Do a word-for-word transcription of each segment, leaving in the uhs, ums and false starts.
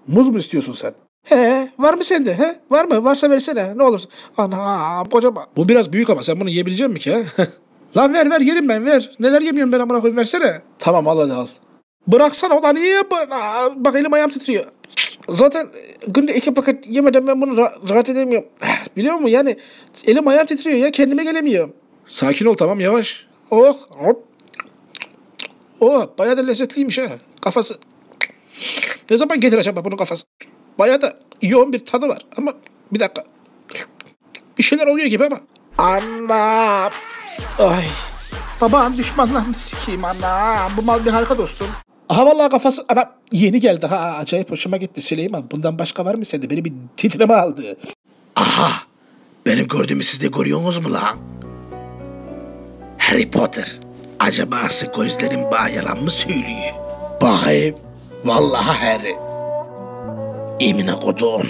Muz mu istiyorsun sen? He, var mı sende? He? Var mı? Varsa versene. Ne olursun. Ana, kocaman. Bu biraz büyük ama sen bunu yiyebilecek misin ki ha? Lan ver ver yerim ben ver. Neler yemiyorum ben amına koyayım versene. Tamam al hadi al. Bıraksana ulan niye bana? Bak elim ayağım titriyor. Zaten günde iki paket yemeden ben bunu ra- rahat edemiyorum. Biliyor musun yani elim ayağım titriyor ya kendime gelemiyorum. Sakin ol tamam yavaş. Oh hop. Oh bayağı da lezzetliymiş ha kafası. Ne zaman gelir acaba bunun kafası? Bayağı da yoğun bir tadı var ama bir dakika. Bir şeyler oluyor gibi ama. Anam. Ay. Babam düşmanlarını sikeyim anam. Bu mal bir harika dostum. Aha vallahi kafası ana yeni geldi ha acayip hoşuma gitti Süleyman. Bundan başka var mı sende? Beni bir titreme aldı. Aha! Benim gördüğümü siz de görüyorsunuz mu lan? Harry Potter. Acaba gözlerim bana yalan mı söylüyor? Bakayım. Vallahi Harry. Emine kodum.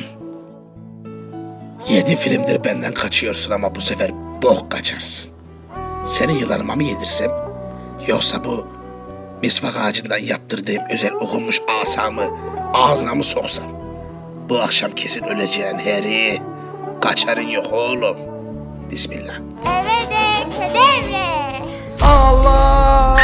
Yedi filmdir benden kaçıyorsun ama bu sefer bok kaçarsın. Seni yılanıma mı yedirsem? Yoksa bu misvak ağacından yaptırdığım özel okunmuş asamı ağzına mı soksam? Bu akşam kesin öleceksin Harry. Kaçarın yok oğlum. Bismillah. Eve de kedevre. Allah!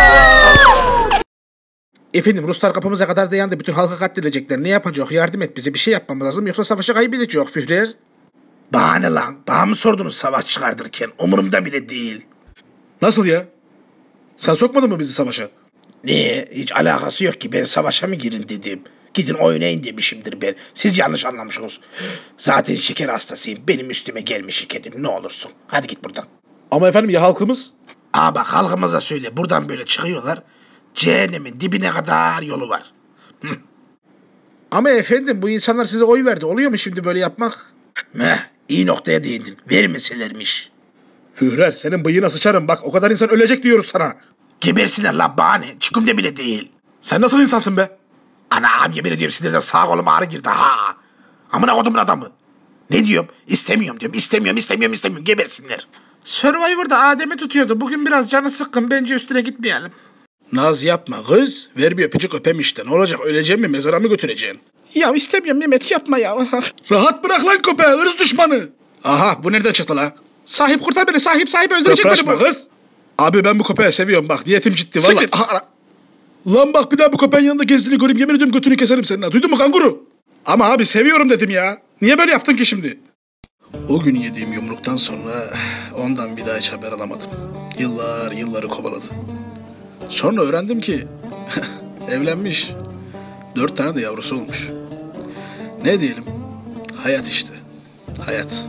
Efendim Ruslar kapımıza kadar dayandı. Bütün halka katledecekler. Ne yapacak? Yardım et bize. Bir şey yapmamız lazım. Yoksa savaşı kaybedecek Führer. Bana ne lan? Bana mı sordunuz savaş çıkartırken? Umurumda bile değil. Nasıl ya? Sen sokmadın mı bizi savaşa? Niye? Hiç alakası yok ki. Ben savaşa mı girin dedim. Gidin oynayın demişimdir ben. Siz yanlış anlamışsınız. Zaten şeker hastasıyım. Benim üstüme gelmiş şekerim. Ne olursun. Hadi git buradan. Ama efendim ya halkımız? Aa bak halkımıza söyle. Buradan böyle çıkıyorlar. Cehennemin dibine kadar yolu var. Hı. Ama efendim bu insanlar size oy verdi. Oluyor mu şimdi böyle yapmak? Meh, iyi noktaya değindin. Vermeselermiş. Führer senin bıyığına sıçarım. Bak o kadar insan ölecek diyoruz sana. Gebersinler la bahane. Çıkımda bile değil. Sen nasıl insansın be? Anam yemin ediyorum sinirden sağ kolum ağrı girdi ha. Amına kodumun adamı. Ne diyorum? İstemiyorum diyorum. İstemiyorum, istemiyorum, istemiyorum. Gebersinler. Survivor'da Adem'i tutuyordu. Bugün biraz canı sıkkın. Bence üstüne gitmeyelim. Naz yapma kız. Ver bir öpücük öpem işte. Ne olacak öleceğim mi mezara mı götüreceksin? Ya istemiyorum Mehmet yapma ya. Rahat bırak lan köpeği hırs düşmanı. Aha bu nereden çıktı la? Sahip kurtar beni. Sahip sahip öldürecek beni Kıpraşma bu. kız. Abi ben bu köpeği seviyorum bak. Niyetim ciddi valla. Siktir. Lan bak bir daha bu köpeğin yanında gezdiğini göreyim. Yemin ediyorum götünü keserim senin ha. Duydun mu kanguru? Ama abi seviyorum dedim ya. Niye böyle yaptın ki şimdi? O gün yediğim yumruktan sonra ondan bir daha hiç haber alamadım. Yıllar yılları kovaladı. Sonra öğrendim ki evlenmiş. Dört tane de yavrusu olmuş. Ne diyelim? Hayat işte. Hayat.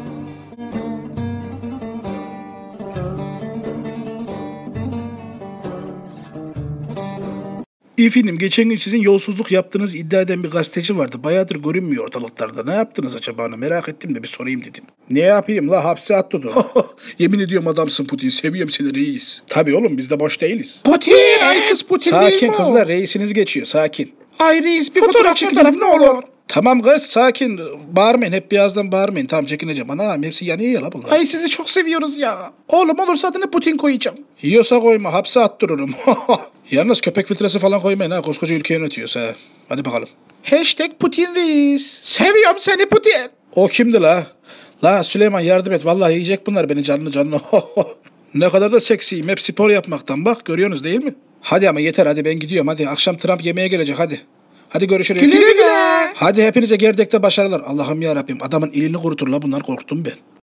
Efendim geçen gün sizin yolsuzluk yaptığınız iddia eden bir gazeteci vardı. Bayağıdır görünmüyor ortalıklarda. Ne yaptınız acaba onu merak ettim de bir sorayım dedim. Ne yapayım la hapse attı da. Yemin ediyorum adamsın Putin. Seviyorum seni reis. Tabii oğlum biz de boş değiliz. Putin! Ay kız Putin değil Sakin mi o? kızlar reisiniz geçiyor sakin. Ay reis bir Fotoğraf, fotoğraf, fotoğraf çekelim ne olur. Tamam kız sakin. Bağırmayın hep birazdan bağırmayın. Tamam çekineceğim. Anam hepsi yanıyor ya la bunlar. Ay sizi çok seviyoruz ya. Oğlum olursa adını Putin koyacağım. Yiyorsa koyma hapse attırırım. Yalnız köpek filtresi falan koymayın ha. Koskoca ülke yönetiyorsa. Ha. Hadi bakalım. Hashtag Putin reis. Seviyorum seni Putin. O kimdi la? La Süleyman yardım et. Vallahi yiyecek bunlar beni canlı canlı. Ne kadar da seksiyim. Hep spor yapmaktan bak. Görüyorsunuz değil mi? Hadi ama yeter hadi ben gidiyorum hadi. Akşam Trump yemeğe gelecek hadi. Hadi görüşürüz. Güle güle. Hadi hepinize gerdekte başarılar. Allah'ım ya Rabbim adamın elini kurutur la bunlar korktum ben.